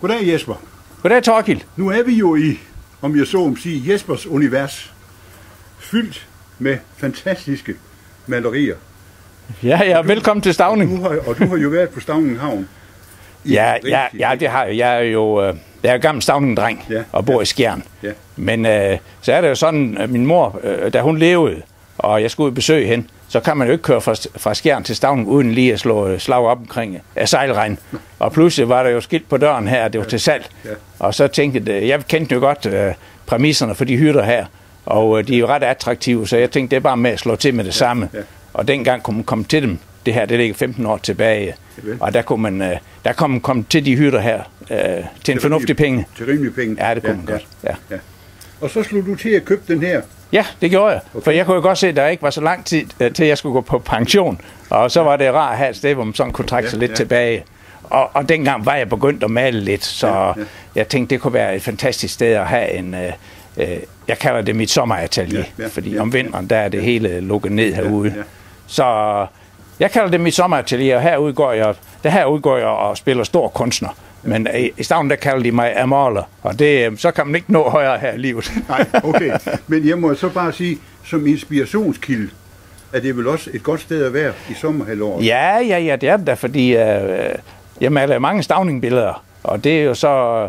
Goddag Jesper. Goddag Thorkild. Nu er vi jo i, om jeg så må sige, Jespers univers. Fyldt med fantastiske malerier. Ja, velkommen til Stauning. Og du har jo været på Stauning Havn. Ja, det har jeg. Jeg er jo gammel Stauning-dreng og bor i Skjern. Ja. Men så er det jo sådan, at min mor, da hun levede, og jeg skulle ud besøge hende, så kan man jo ikke køre fra Skjern til Stauning, uden lige at slå slag op omkring sejlregn. Og pludselig var der jo skilt på døren her, det var til salg. Ja. Og så tænkte jeg kendte jo godt præmisserne for de hytter her, og de er jo ret attraktive, så jeg tænkte, det er bare med at slå til med det samme. Ja. Og dengang kunne man komme til dem. Det her, det ligger 15 år tilbage, og der kunne man komme til de hytter her til en fornuftig penge. Til rimelig penge? Ja, det kunne man godt. Ja. Og så slog du til at købe den her? Ja, det gjorde jeg. Okay. For jeg kunne jo godt se, at der ikke var så lang tid til, jeg skulle gå på pension. Og så var det rart at have et sted, hvor man sådan kunne trække sig lidt tilbage. Og dengang var jeg begyndt at male lidt, så jeg tænkte, det kunne være et fantastisk sted at have en... jeg kalder det mit sommeratelier, fordi om vinteren, der er det hele lukket ned herude. Så jeg kalder det mit sommeratelier, og herude går jeg og spiller stor kunstner. Men i Stauning, der kalder de mig amaler, og så kan man ikke nå højere her i livet. Nej, okay. Men jeg må så bare sige, som inspirationskilde, er det vel også et godt sted at være i sommerhalvåret? Ja, det er det da, fordi jeg maler mange Stauning-billeder, og det er jo så...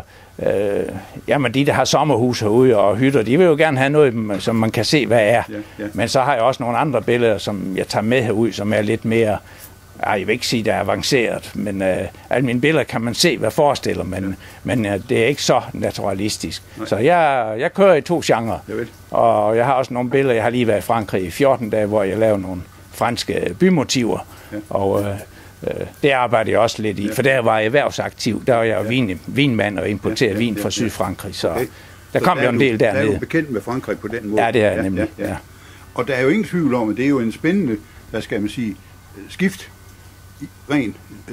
jamen de, der har sommerhus herude og hytter, de vil jo gerne have noget, som man kan se, hvad er. Ja. Men så har jeg også nogle andre billeder, som jeg tager med herude, som er lidt mere... jeg vil ikke sige, det er avanceret, men alle mine billeder kan man se, hvad forestiller, men det er ikke så naturalistisk. Nej. Så jeg kører i 2 genrer, og jeg har også nogle billeder. Jeg har lige været i Frankrig i 14 dage, hvor jeg lavede nogle franske bymotiver, og det arbejder jeg også lidt i, for der var jeg erhvervsaktiv. Der var jeg vinmand og importerede vin fra Sydfrankrig, så der kom jo en del dernede. Der er jo bekendt med Frankrig på den måde. Ja, det er nemlig. Ja. Og der er jo ingen tvivl om, at det er jo en spændende, hvad skal man sige, skift rent,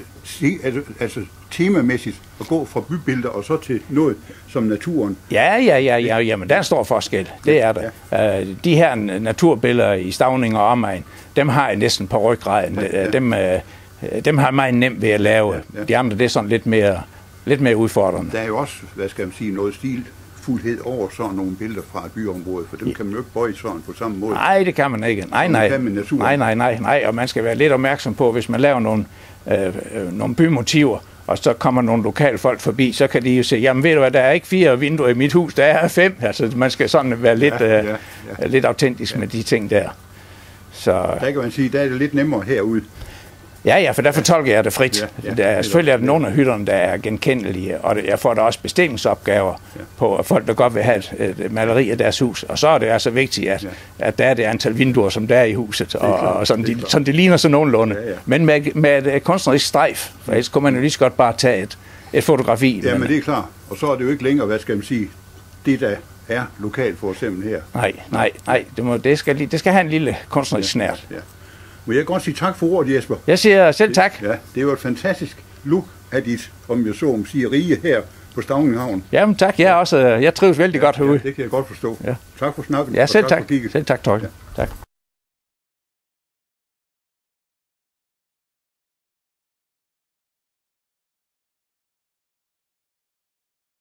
altså temamæssigt, at gå fra bybilleder og så til noget som naturen. Ja, men der er en stor forskel. Det er der. Ja. De her naturbilleder i Stauning og omegn, dem har jeg næsten på ryggraden. Dem har jeg meget nemt ved at lave. Ja. De andre, det er sådan lidt mere udfordrende. Der er jo også, hvad skal man sige, noget stilfuldhed over sådan nogle billeder fra et byområde, for dem kan man jo ikke bøje sådan på samme måde. Nej, det kan man ikke. Nej, og man skal være lidt opmærksom på, hvis man laver nogle bymotiver, og så kommer nogle lokale folk forbi, så kan de jo sige, jamen ved du hvad, der er ikke 4 vinduer i mit hus, der er 5. Altså man skal sådan være lidt autentisk med de ting der. Så der kan man sige, der er det lidt nemmere herude. Ja, for der fortolker jeg det frit. Selvfølgelig er der nogle af hytterne, der er genkendelige, og jeg får da også bestillingsopgaver på folk, der godt vil have et maleri af deres hus. Og så er det altså vigtigt, at der er det antal vinduer, som der er i huset, og sådan det ligner så nogenlunde. Ja. Men med et kunstnerisk strejf, for ellers kunne man jo lige så godt bare tage et fotografi. Ja, men det er klart. Og så er det jo ikke længere, hvad skal man sige, det der er lokalt for eksempel her. Nej, det skal have en lille kunstnerisk snært. Ja. Må jeg godt sige tak for ordet, Jesper? Jeg siger selv tak. Ja, det var et fantastisk look af dit, om jeg så må sige, rige her på Stauning Havn. Jamen tak, jeg trives vældig godt herude. Ja, det kan jeg godt forstå. Ja. Tak for snakken. Ja, selv tak. Selv tak, Torkel. Ja. Tak.